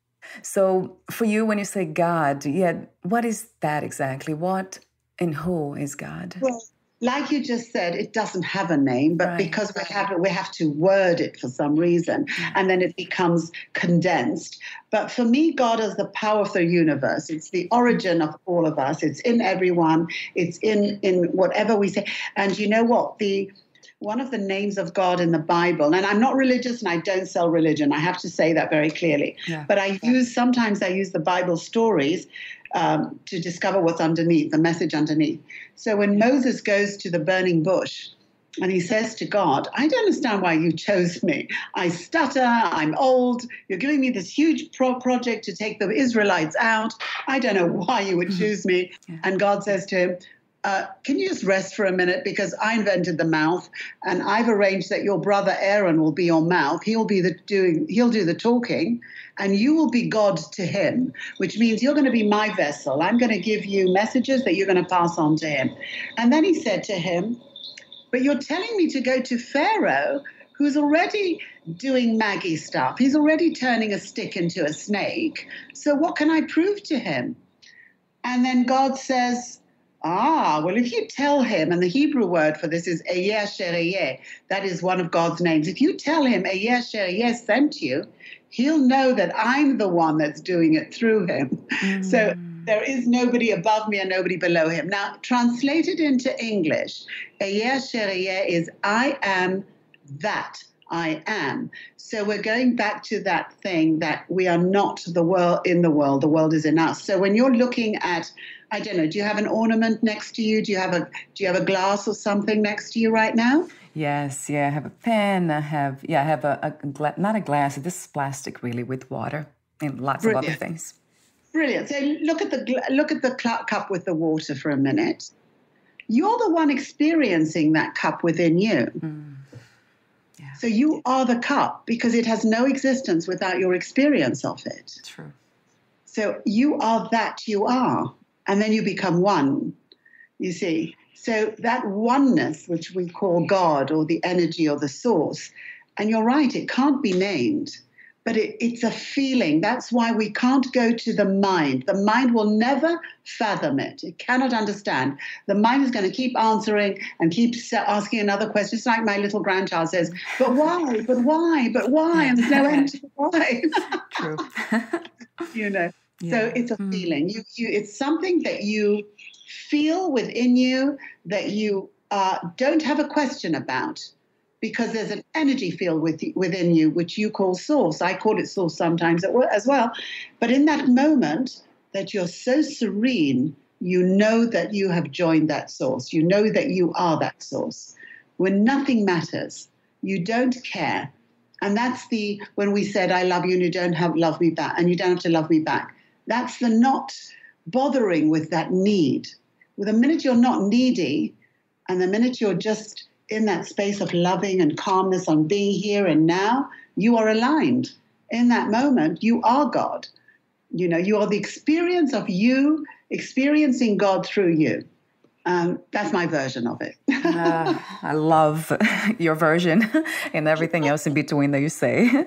So for you, when you say God, what is that exactly? What and who is God? Well, like you just said, it doesn't have a name, but because we have to word it for some reason, and then it becomes condensed. But for me, God is the power of the universe. It's the origin of all of us. It's in everyone. It's in whatever we say. And you know what? One of the names of God in the Bible, and I'm not religious and I don't sell religion. I have to say that very clearly. Yeah. But sometimes I use the Bible stories to discover what's underneath, the message underneath. So when Moses goes to the burning bush and he says to God, I don't understand why you chose me. I stutter, I'm old, you're giving me this huge project to take the Israelites out. I don't know why you would choose me. Yeah. And God says to him, can you just rest for a minute, because I invented the mouth and I've arranged that your brother Aaron will be your mouth. He'll do the talking, and you will be God to him, which means you're going to be my vessel. I'm going to give you messages that you're going to pass on to him. And then he said to him, but you're telling me to go to Pharaoh, who's already doing Maggie stuff. He's already turning a stick into a snake. So what can I prove to him? And then God says, well, if you tell him, and the Hebrew word for this is Eyeh Shereyeh, that is one of God's names. If you tell him Eyeh Shereyeh sent you, he'll know that I'm the one that's doing it through him. So there is nobody above me and nobody below him. Now, translated into English, Eyeh Shereyeh is I am that I am. So we're going back to that thing that we are not the world in the world is in us. So when you're looking at, I don't know, do you have an ornament next to you? Do you have a glass or something next to you right now? Yes, I have a pen. I have not a glass. This is plastic, really, with water and lots of other things. Brilliant. So look at the cup with the water for a minute. You're the one experiencing that cup within you. Yeah. So you are the cup, because it has no existence without your experience of it. True. So you are that you are, and then you become one, you see. So that oneness, which we call God or the energy or the source, and you're right, it can't be named, but it's a feeling. That's why we can't go to the mind. The mind will never fathom it. It cannot understand. The mind is going to keep answering and keep asking another question. It's like my little grandchild says, but why, but why, but why? And there's no end to the why. True. You know, so it's a feeling. It's something that you feel within you that you don't have a question about, because there's an energy field within you, which you call source. I call it source sometimes as well. But in that moment that you're so serene, you know that you have joined that source. You know that you are that source. When nothing matters, you don't care. And that's when we said, I love you, and you don't have love me back, and you don't have to love me back. That's the not bothering with that need. With the minute you're not needy, and the minute you're just in that space of loving and calmness on being here and now, you are aligned. In that moment, you are God. You know, you are the experience of you experiencing God through you. That's my version of it. I love your version and everything else in between that you say.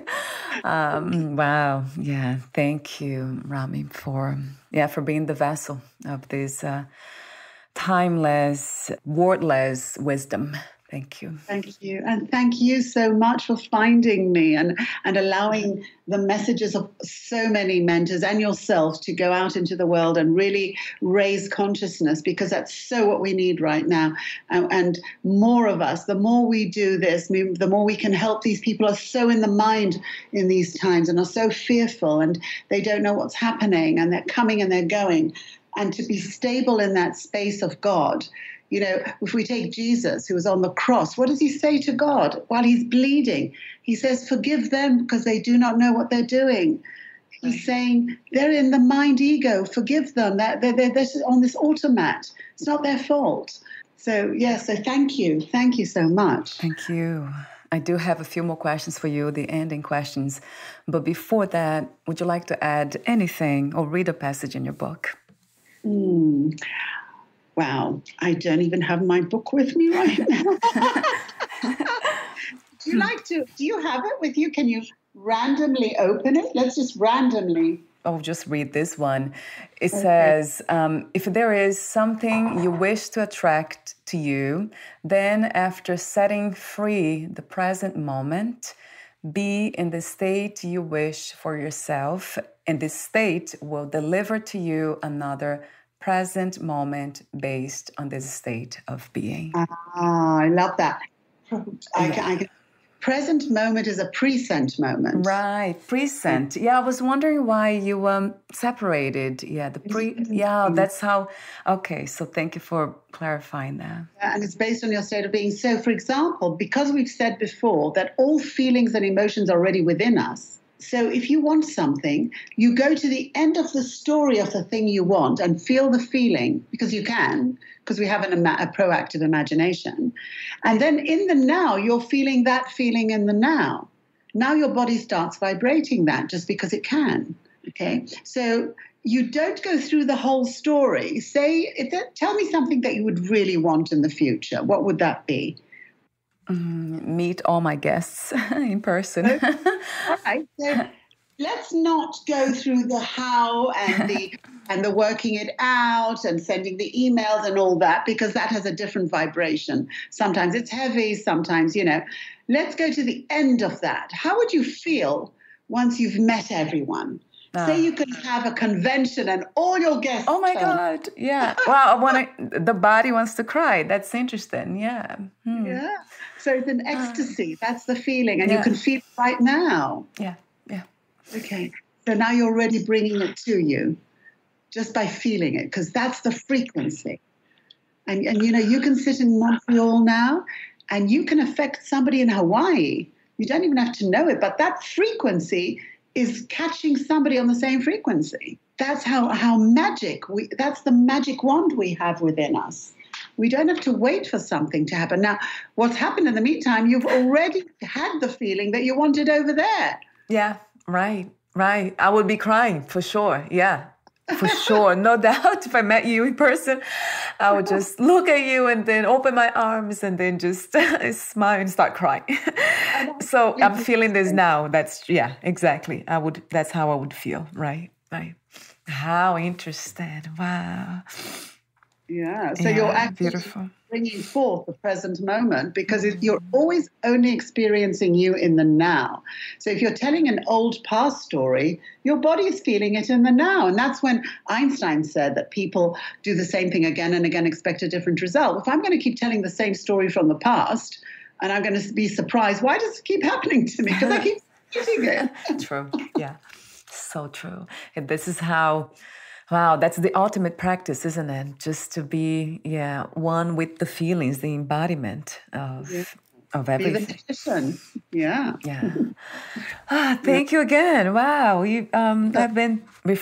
Wow. Yeah. Thank you, Rami, for being the vessel of this timeless, wordless wisdom Thank you. Thank you. And thank you so much for finding me and allowing the messages of so many mentors and yourself to go out into the world and really raise consciousness, because that's so what we need right now. And more of us, the more we do this, the more we can help. These people are so in the mind in these times and are so fearful, and they don't know what's happening, and they're coming and they're going. And to be stable in that space of God. You know, if we take Jesus, who was on the cross, what does he say to God while he's bleeding? He says, forgive them because they do not know what they're doing. He's saying they're in the mind ego. Forgive them. They're on this automat. It's not their fault. So, yes, so thank you. Thank you so much. Thank you. I do have a few more questions for you, the ending questions. But before that, would you like to add anything or read a passage in your book? Wow, I don't even have my book with me right now. Do you have it with you? Can you randomly open it? Let's just randomly. I'll just read this one. It says, if there is something you wish to attract to you, then after setting free the present moment, be in the state you wish for yourself, and this state will deliver to you another present moment based on this state of being. I love that. Present moment is a present moment. Right, present. Yeah, I was wondering why you separated. Yeah, that's how. Okay, so thank you for clarifying that. And it's based on your state of being. So, for example, because we've said before that all feelings and emotions are already within us. So if you want something, you go to the end of the story of the thing you want and feel the feeling, because you can, because we have a proactive imagination. And then in the now, you're feeling that feeling in the now. Now your body starts vibrating that just because it can. Okay, so you don't go through the whole story. Tell me something that you would really want in the future. What would that be? Meet all my guests in person. All right. So let's not go through the how and the working it out and sending the emails and all that, because that has a different vibration. Sometimes it's heavy, sometimes, let's go to the end of that. How would you feel once you've met everyone? Say you can have a convention and all your guests. Oh my God! Yeah. Well, the body wants to cry. That's interesting. Yeah. Yeah. So it's an ecstasy. That's the feeling, and you can feel it right now. Yeah. Yeah. Okay. So now you're already bringing it to you, just by feeling it, because that's the frequency. And you can sit in Montreal now, and you can affect somebody in Hawaii. You don't even have to know it, but that frequency is catching somebody on the same frequency. That's how that's the magic wand we have within us. We don't have to wait for something to happen. Now, what's happened in the meantime, you've already had the feeling that you wanted over there. Yeah, right. I would be crying for sure. Yeah, for sure. No doubt. If I met you in person, I would just look at you and then open my arms and then just smile and start crying. So I'm feeling this now. Exactly. That's how I would feel. Right. How interesting. Wow. Yeah. So you're actually beautiful. Bringing forth the present moment, because you're always only experiencing you in the now. So if you're telling an old past story, your body is feeling it in the now. And that's when Einstein said that people do the same thing again and again, expect a different result. If I'm going to keep telling the same story from the past and I'm going to be surprised, why does it keep happening to me? Because I keep using it. True. Yeah. So true. And this is how... Wow, that's the ultimate practice, isn't it? Just to be, one with the feelings, the embodiment of everything. Be the magician. Yeah. Thank you again. Wow, you have been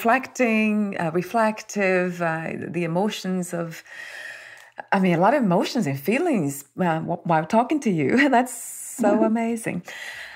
reflective, the emotions of, a lot of emotions and feelings while talking to you. That's so amazing.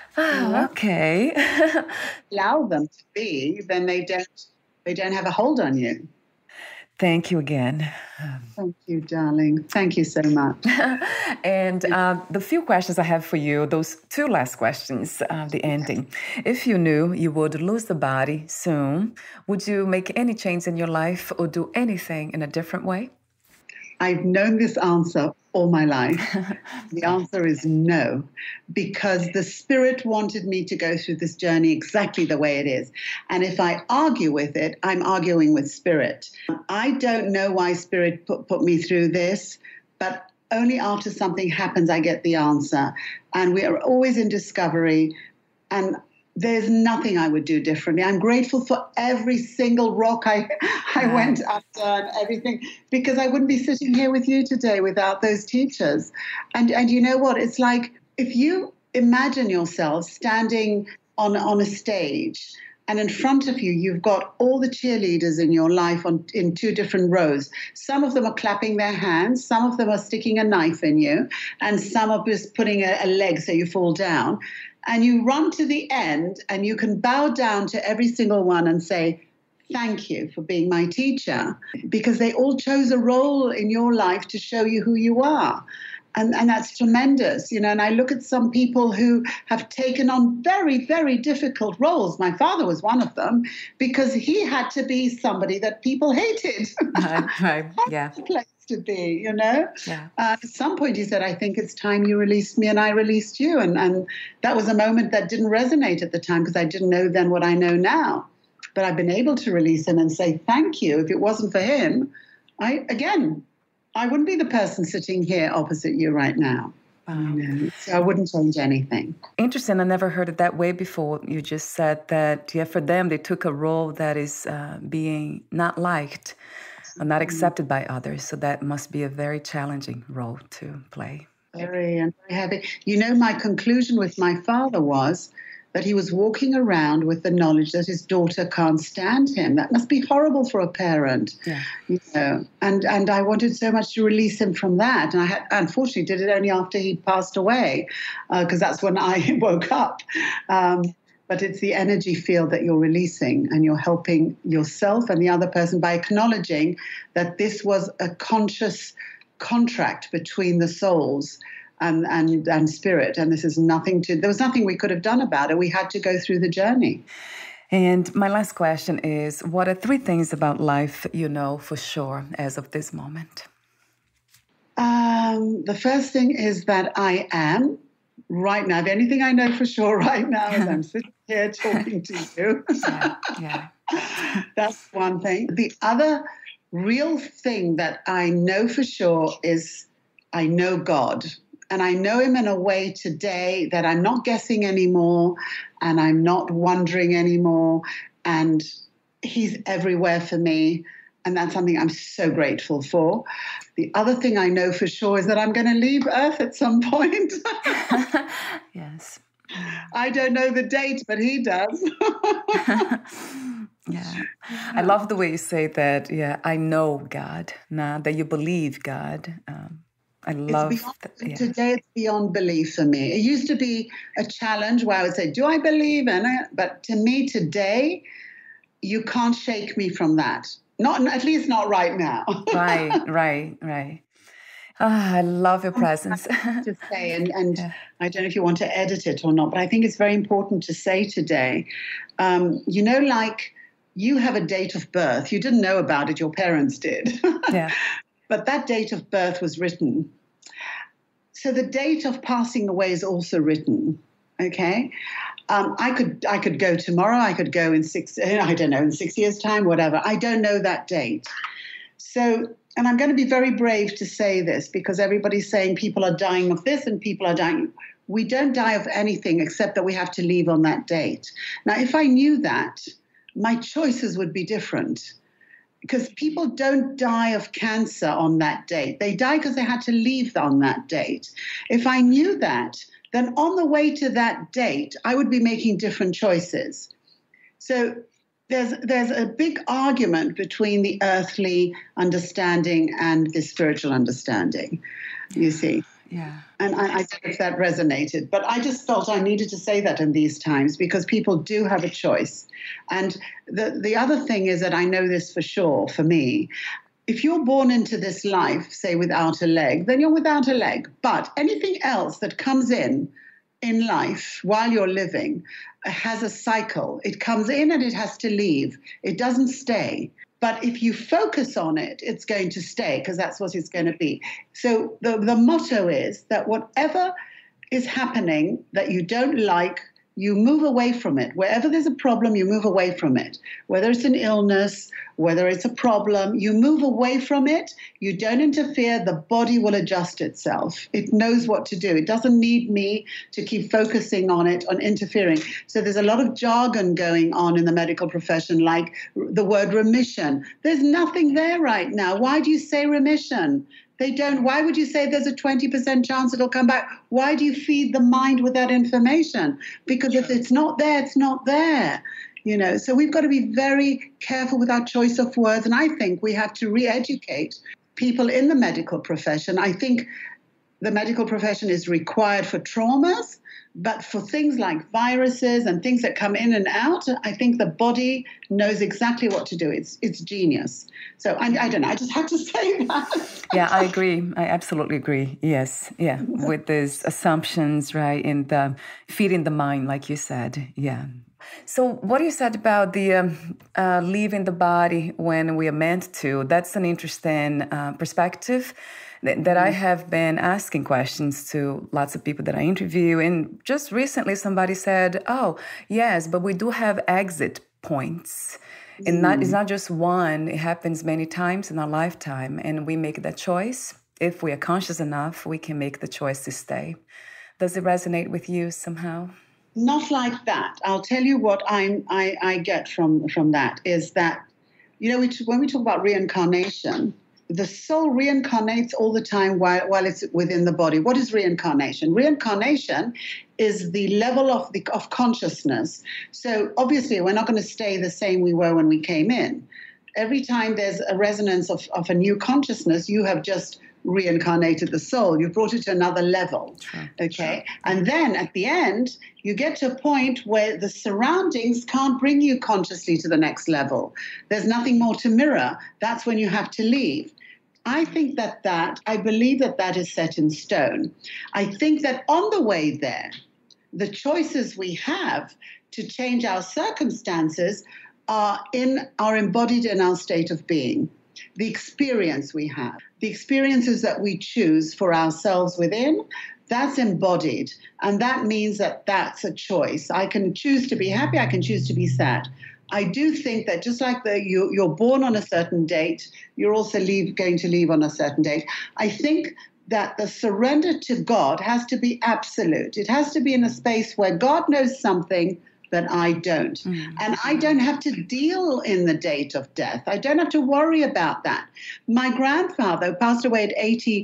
Okay. Allow them to be, then they don't have a hold on you. Thank you again. Thank you, darling. Thank you so much. And the few questions I have for you, those two last questions, the ending. If you knew you would lose the body soon, would you make any change in your life or do anything in a different way? I've known this answer all my life. The answer is no, because the Spirit wanted me to go through this journey exactly the way it is. And if I argue with it, I'm arguing with Spirit. I don't know why Spirit put me through this, but only after something happens, I get the answer. And we are always in discovery. And there's nothing I would do differently. I'm grateful for every single rock I went under and everything, because I wouldn't be sitting here with you today without those teachers. And you know what? It's like if you imagine yourself standing on a stage, and in front of you, you've got all the cheerleaders in your life in two different rows. Some of them are clapping their hands. Some of them are sticking a knife in you. And some are just putting a leg so you fall down. And you run to the end and you can bow down to every single one and say, thank you for being my teacher, because they all chose a role in your life to show you who you are. And that's tremendous, you know. And I look at some people who have taken on very, very difficult roles. My father was one of them, because he had to be somebody that people hated. Right. Yeah. Place to be, you know. Yeah. At some point he said, I think it's time you released me and I released you. And that was a moment that didn't resonate at the time, because I didn't know then what I know now. But I've been able to release him and say thank you. If it wasn't for him, I wouldn't be the person sitting here opposite you right now. Wow. You know? So I wouldn't change anything. Interesting. I never heard it that way before. You just said that, yeah, for them, they took a role that is being not liked or not accepted by others. So that must be a very challenging role to play. Very, and very heavy. You know, my conclusion with my father was that he was walking around with the knowledge that his daughter can't stand him. That must be horrible for a parent, you know. And I wanted so much to release him from that. And I unfortunately did it only after he passed away, because that's when I woke up. But it's the energy field that you're releasing, and you're helping yourself and the other person by acknowledging that this was a conscious contract between the souls and spirit, and there was nothing we could have done about it. We had to go through the journey. And my last question is, what are 3 things about life you know for sure as of this moment? The first thing is that I am right now. The only thing I know for sure right now is I'm sitting here talking to you. Yeah. That's one thing. The other real thing that I know for sure is I know God. And I know him in a way today that I'm not guessing anymore, and I'm not wondering anymore. And he's everywhere for me. And that's something I'm so grateful for. The other thing I know for sure is that I'm going to leave Earth at some point. Yes. I don't know the date, but he does. Yeah. I love the way you say that. Yeah, I know God, that you believe God. I love that. Yeah. Today it's beyond belief for me. It used to be a challenge where I would say, do I believe in it? But to me today, you can't shake me from that. At least not right now. Right. I love your presence. To say, and yeah. I don't know if you want to edit it or not, but I think it's very important to say today, you know, like you have a date of birth. You didn't know about it. Your parents did. Yeah. But that date of birth was written. So the date of passing away is also written, okay? I could go tomorrow. I could go in 6 years' time, whatever. I don't know that date. So, and I'm going to be very brave to say this, because everybody's saying people are dying of this and people are dying. We don't die of anything except that we have to leave on that date. Now, if I knew that, my choices would be different. Because people don't die of cancer on that date. They die because they had to leave on that date. If I knew that, then on the way to that date, I would be making different choices. So there's a big argument between the earthly understanding and the spiritual understanding, you see. Yeah. And I don't know if that resonated, but I just felt I needed to say that in these times, because people do have a choice. And the other thing is that I know this for sure, for me, if you're born into this life, say without a leg, then you're without a leg. But anything else that comes in life while you're living has a cycle. It comes in and it has to leave. It doesn't stay. But if you focus on it, it's going to stay because that's what it's going to be. So the motto is that whatever is happening that you don't like, you move away from it. Wherever there's a problem, you move away from it. Whether it's an illness, whether it's a problem, you move away from it. You don't interfere. The body will adjust itself. It knows what to do. It doesn't need me to keep focusing on it, on interfering. So there's a lot of jargon going on in the medical profession, like the word remission. There's nothing there right now. Why do you say remission? They don't. Why would you say there's a 20% chance it'll come back? Why do you feed the mind with that information? Because if it's not there, it's not there. So we've got to be very careful with our choice of words. And I think we have to re-educate people in the medical profession. I think the medical profession is required for traumas, but for things like viruses and things that come in and out, I think the body knows exactly what to do. It's genius. So I don't know. I just have to say that. Yeah, I agree. I absolutely agree. Yes. Yeah. With these assumptions, right? And feeding the mind, like you said. Yeah. So what you said about the leaving the body when we are meant to, that's an interesting perspective that I have been asking questions to lots of people that I interview. And just recently somebody said, oh, yes, but we do have exit points. And it's not just one. It happens many times in our lifetime. And we make that choice. If we are conscious enough, we can make the choice to stay. Does it resonate with you somehow? Not like that. I'll tell you what I get from that is that, when we talk about reincarnation, the soul reincarnates all the time while it's within the body. What is reincarnation? Reincarnation is the level of consciousness. So obviously we're not going to stay the same we were when we came in. Every time there's a resonance of a new consciousness, you have just reincarnated the soul. You brought it to another level. Sure. Okay. Sure. And then at the end, you get to a point where the surroundings can't bring you consciously to the next level. There's nothing more to mirror. That's when you have to leave. I think I believe that is set in stone. I think that on the way there, the choices we have to change our circumstances are embodied in our state of being. The experience we have, the experiences that we choose for ourselves within, that's embodied. And that means that that's a choice. I can choose to be happy. I can choose to be sad. I do think that just like you're born on a certain date, you're also going to leave on a certain date. I think that the surrender to God has to be absolute. It has to be in a space where God knows something that I don't. And I don't have to deal in the date of death. I don't have to worry about that. My grandfather passed away at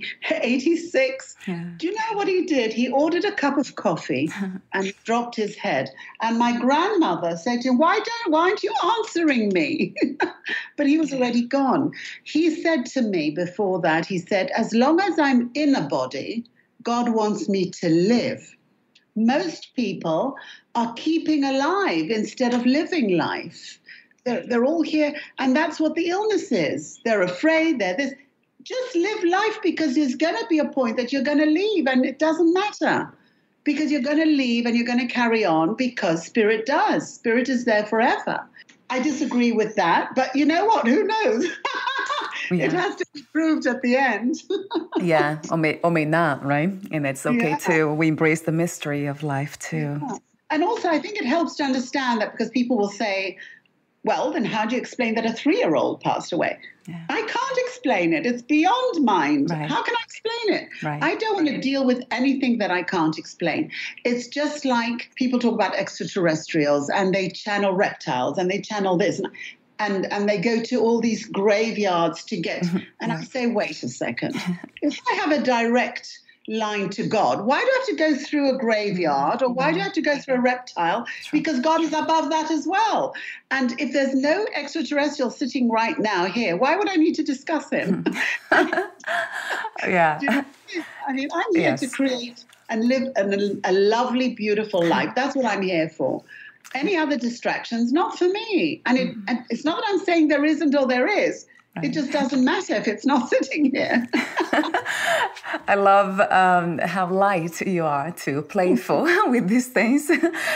86. Yeah. Do you know what he did? He ordered a cup of coffee and dropped his head. And my grandmother said to him, why aren't you answering me? But he was already gone. He said to me before that, he said, as long as I'm in a body, God wants me to live. Most people are keeping alive instead of living life. They're all here, and that's what the illness is. They're afraid, they're this. Just live life, because there's going to be a point that you're going to leave, and it doesn't matter, because you're going to leave and you're going to carry on, because spirit does. Spirit is there forever. I disagree with that, but you know what? Who knows? Yeah. It has to be proved at the end. Yeah, or may not, right? And it's okay too. We embrace the mystery of life too. Yeah. And also, I think it helps to understand that, because people will say, well, then how do you explain that a 3-year-old passed away? Yeah. I can't explain it. It's beyond mind. Right. How can I explain it? Right. I don't want to deal with anything that I can't explain. It's just like people talk about extraterrestrials and they channel reptiles and they channel this. And they go to all these graveyards to get, and I say, wait a second. If I have a direct line to God, why do I have to go through a graveyard, or why do I have to go through a reptile? Because God is above that as well. And if there's no extraterrestrial sitting right now here, why would I need to discuss him? Yeah. I mean, I'm here to create and live a lovely, beautiful life. That's what I'm here for. Any other distractions, not for me. And it's not that I'm saying there isn't or there is. It just doesn't matter if it's not sitting here. I love how light you are too, playful with these things.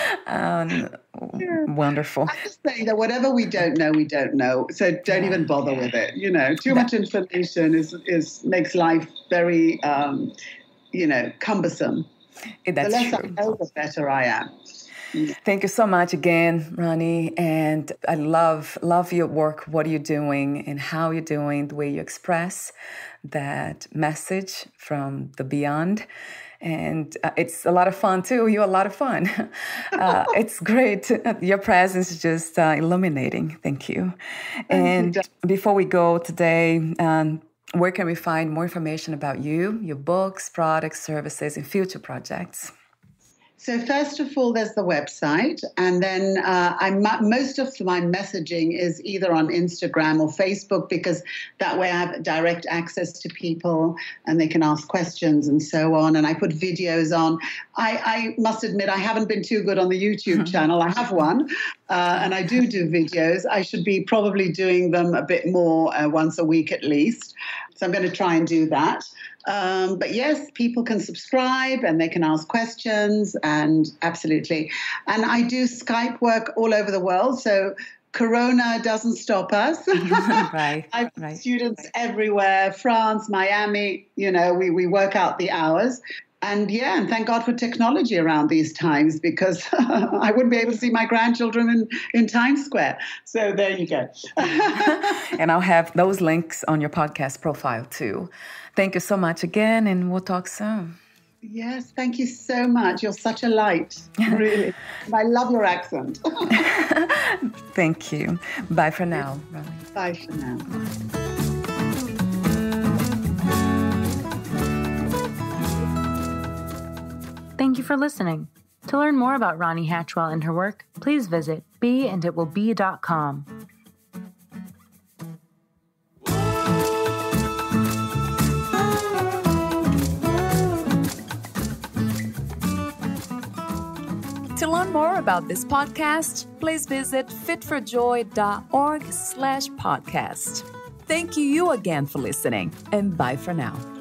Wonderful. I'm just saying that whatever we don't know, we don't know. So don't even bother with it. You know, too much information makes life very, cumbersome. That's the less true. I know, the better I am. Thank you so much again, Ronny. And I love your work, what you're doing and how you're doing, the way you express that message from the beyond. And it's a lot of fun, too. You're a lot of fun. It's great. Your presence is just illuminating. Thank you. And before we go today, where can we find more information about you, your books, products, services, and future projects? So first of all, there's the website, and then most of my messaging is either on Instagram or Facebook, because that way I have direct access to people and they can ask questions and so on. And I put videos on. I must admit, I haven't been too good on the YouTube channel. I have one, and I do videos. I should be probably doing them a bit more, once a week at least. So I'm going to try and do that. But yes, people can subscribe and they can ask questions, and absolutely. And I do Skype work all over the world, so Corona doesn't stop us. Right. I have students everywhere, France, Miami, we work out the hours. And and thank God for technology around these times, because I wouldn't be able to see my grandchildren in Times Square. So there you go. And I'll have those links on your podcast profile too. Thank you so much again, and we'll talk soon. Yes, thank you so much. You're such a light, really. And I love your accent. Thank you. Bye for now, Ronny. Bye for now. Thank you for listening. To learn more about Ronny Hatchwell and her work, please visit beanditwillbe.com. To learn more about this podcast, please visit fitforjoy.org/podcast. Thank you again for listening, and bye for now.